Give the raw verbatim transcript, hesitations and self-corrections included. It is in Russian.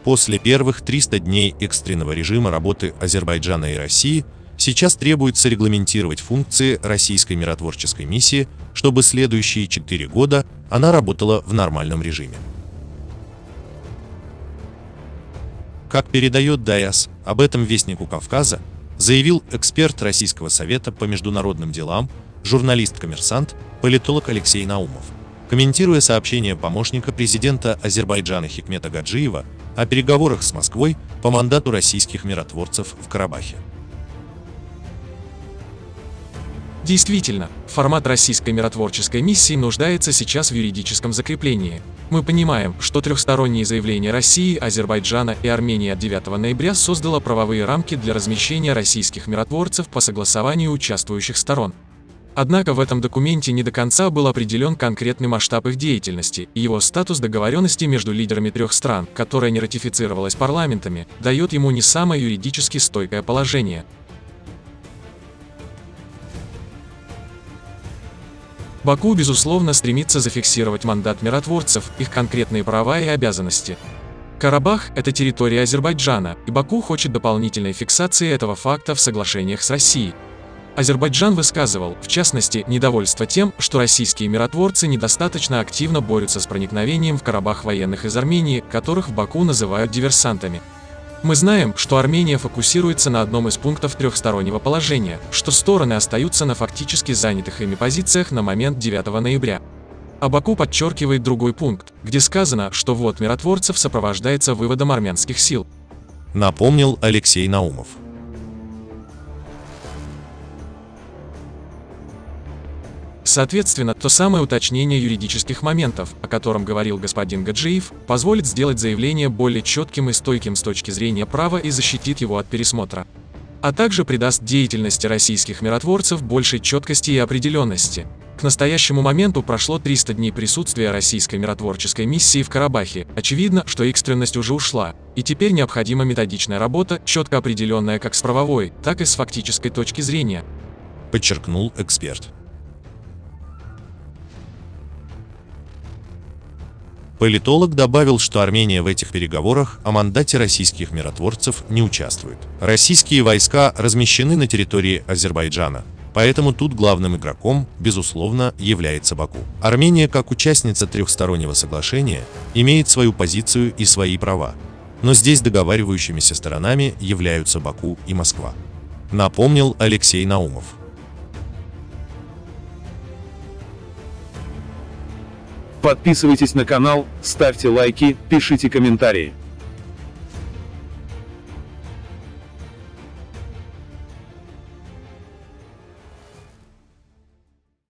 После первых трёхсот дней экстренного режима работы Азербайджана и России сейчас требуется регламентировать функции российской миротворческой миссии, чтобы следующие четыре года она работала в нормальном режиме. Как передает ДАЯС, об этом Вестнику Кавказа заявил эксперт Российского совета по международным делам, журналист-коммерсант, политолог Алексей Наумов, комментируя сообщение помощника президента Азербайджана Хикмета Гаджиева о переговорах с Москвой по мандату российских миротворцев в Карабахе. Действительно, формат российской миротворческой миссии нуждается сейчас в юридическом закреплении. Мы понимаем, что трехсторонние заявления России, Азербайджана и Армении от девятого ноября создало правовые рамки для размещения российских миротворцев по согласованию участвующих сторон. Однако в этом документе не до конца был определен конкретный масштаб их деятельности, и его статус договоренности между лидерами трех стран, которая не ратифицировалась парламентами, дает ему не самое юридически стойкое положение. Баку, безусловно, стремится зафиксировать мандат миротворцев, их конкретные права и обязанности. Карабах – это территория Азербайджана, и Баку хочет дополнительной фиксации этого факта в соглашениях с Россией. Азербайджан высказывал, в частности, недовольство тем, что российские миротворцы недостаточно активно борются с проникновением в Карабах военных из Армении, которых в Баку называют диверсантами. Мы знаем, что Армения фокусируется на одном из пунктов трехстороннего положения, что стороны остаются на фактически занятых ими позициях на момент девятого ноября. А Баку подчеркивает другой пункт, где сказано, что ввод миротворцев сопровождается выводом армянских сил. Напомнил Алексей Наумов. Соответственно, то самое уточнение юридических моментов, о котором говорил господин Гаджиев, позволит сделать заявление более четким и стойким с точки зрения права и защитит его от пересмотра. А также придаст деятельности российских миротворцев большей четкости и определенности. К настоящему моменту прошло триста дней присутствия российской миротворческой миссии в Карабахе. Очевидно, что экстренность уже ушла, и теперь необходима методичная работа, четко определенная как с правовой, так и с фактической точки зрения, подчеркнул эксперт. Политолог добавил, что Армения в этих переговорах о мандате российских миротворцев не участвует. Российские войска размещены на территории Азербайджана, поэтому тут главным игроком, безусловно, является Баку. Армения, как участница трехстороннего соглашения, имеет свою позицию и свои права, но здесь договаривающимися сторонами являются Баку и Москва, напомнил Алексей Наумов. Подписывайтесь на канал, ставьте лайки, пишите комментарии.